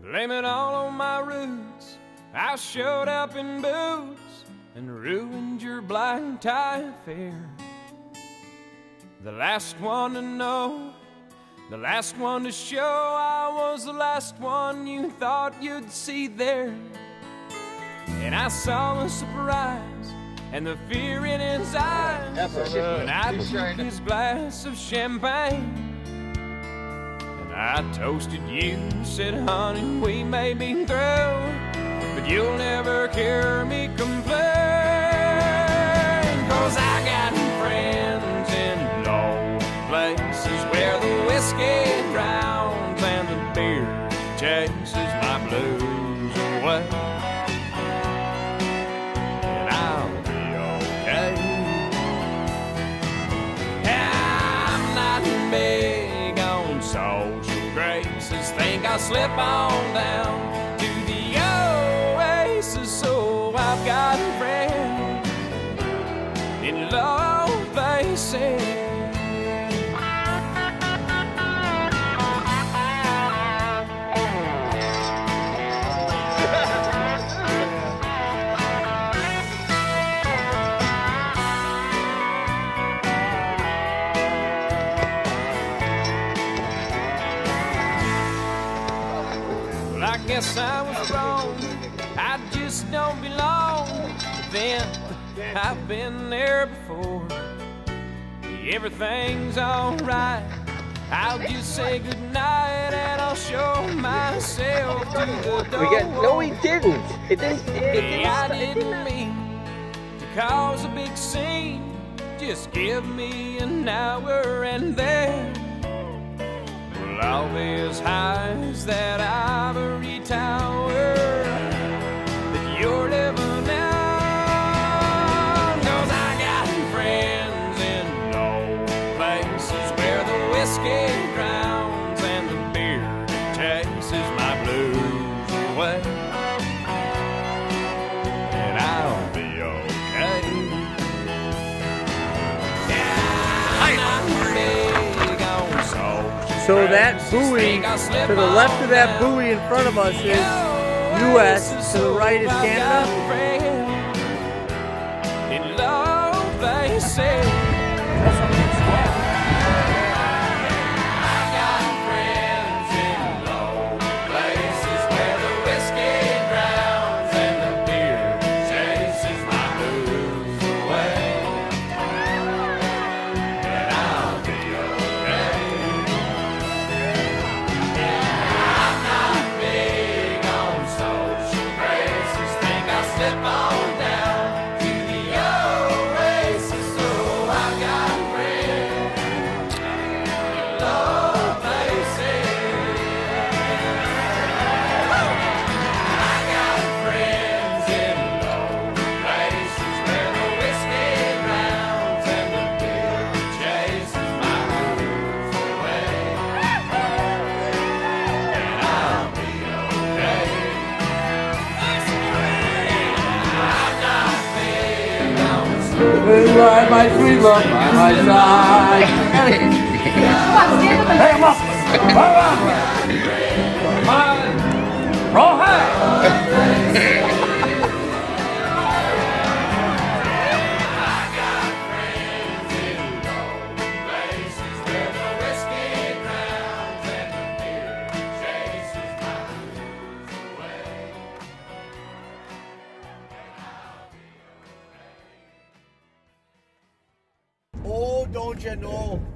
Blame it all on my roots. I showed up in boots and ruined your black tie affair. The last one to know, the last one to show, I was the last one you thought you'd see there. And I saw the surprise and the fear in his eyes when I took his glass of champagne. And I toasted you, said, honey, we may be through, but you'll never hear me complain. 'Cause I got friends in low places where the whiskey drowns and the beer chases my blues away. And I'll be okay. I'm not big on social graces. Think I'll slip on down to the oasis. So I've got friends in low places. Well, I guess I was wrong. I just don't belong. But then I've been there before. Everything's alright. I'll just say goodnight and I'll show myself to the door. No, he didn't. It didn't. I didn't mean to cause a big scene. Just give me an hour and then well, I'll be as high as that ivory tower that you're living on. 'Cause I got friends in low places where the whiskey drowns and the beer chases my blues away. And I'll be okay. Yeah, I'm not big on social. So that buoy, to the left of that buoy in front of us is U.S., to the right is Canada. In low places. Ride my sweet love by my side. Hey, come up! Come on! Roll high! Oh, don't you know?